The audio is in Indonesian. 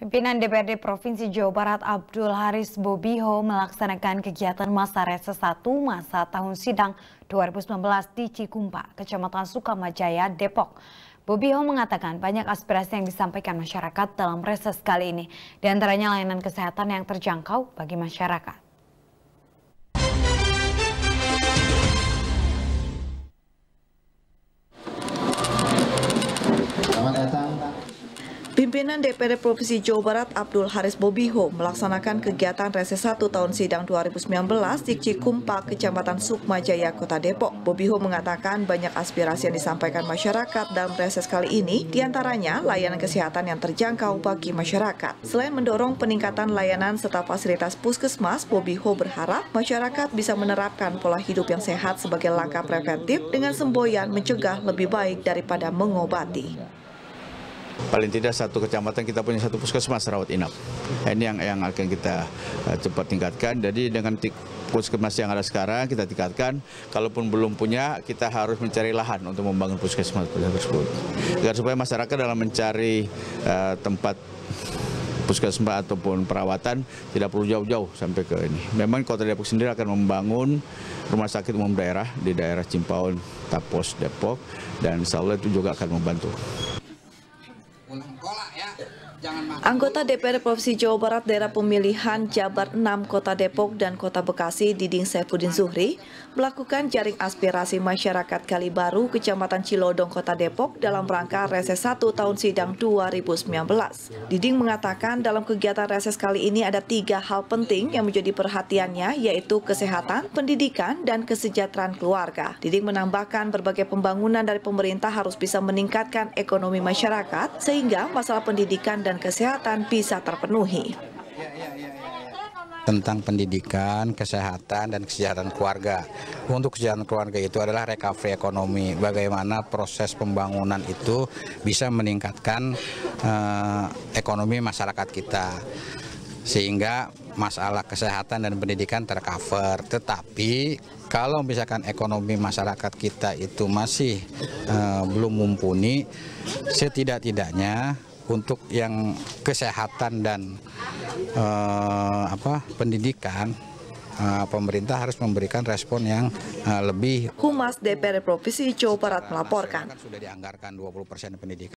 Pimpinan DPRD Provinsi Jawa Barat Abdul Haris Bobiho melaksanakan kegiatan masa reses 1 masa tahun sidang 2019 di Cikumpa, Kecamatan Sukamajaya, Depok. Bobiho mengatakan banyak aspirasi yang disampaikan masyarakat dalam reses kali ini, di antaranya layanan kesehatan yang terjangkau bagi masyarakat. Selamat datang. Pimpinan DPRD Provinsi Jawa Barat Abdul Haris Bobiho melaksanakan kegiatan reses 1 tahun sidang 2019 di Cikumpa, Kecamatan Sukmajaya, Kota Depok. Bobiho mengatakan banyak aspirasi yang disampaikan masyarakat dalam reses kali ini, diantaranya layanan kesehatan yang terjangkau bagi masyarakat. Selain mendorong peningkatan layanan serta fasilitas puskesmas, Bobiho berharap masyarakat bisa menerapkan pola hidup yang sehat sebagai langkah preventif dengan semboyan mencegah lebih baik daripada mengobati. Paling tidak satu kecamatan kita punya satu puskesmas rawat inap. Ini yang akan kita cepat tingkatkan. Jadi dengan puskesmas yang ada sekarang kita tingkatkan. Kalaupun belum punya, kita harus mencari lahan untuk membangun puskesmas tersebut. Agar supaya masyarakat dalam mencari tempat puskesmas ataupun perawatan tidak perlu jauh-jauh sampai ke ini. Memang Kota Depok sendiri akan membangun rumah sakit umum daerah di daerah Cimpaun, Tapos, Depok, dan insya Allah itu juga akan membantu. Anggota DPR Provinsi Jawa Barat Daerah Pemilihan Jabar 6 Kota Depok dan Kota Bekasi Diding Saifuddin Zuhri melakukan jaring aspirasi masyarakat Kalibaru, Kecamatan Cilodong, Kota Depok dalam rangka reses 1 tahun sidang 2019. Diding mengatakan dalam kegiatan reses kali ini ada 3 hal penting yang menjadi perhatiannya, yaitu kesehatan, pendidikan, dan kesejahteraan keluarga. Diding menambahkan berbagai pembangunan dari pemerintah harus bisa meningkatkan ekonomi masyarakat sehingga masalah pendidikan dan kesehatan bisa terpenuhi. Tentang pendidikan, kesehatan, dan kesejahteraan keluarga. Untuk kesejahteraan keluarga itu adalah recovery ekonomi. Bagaimana proses pembangunan itu bisa meningkatkan ekonomi masyarakat kita. Sehingga masalah kesehatan dan pendidikan tercover. Tetapi kalau misalkan ekonomi masyarakat kita itu masih belum mumpuni, setidak-tidaknya untuk yang kesehatan dan pendidikan, pemerintah harus memberikan respon yang lebih. Humas DPR Provinsi Jawa Barat melaporkan. Sudah dianggarkan 20% pendidikan.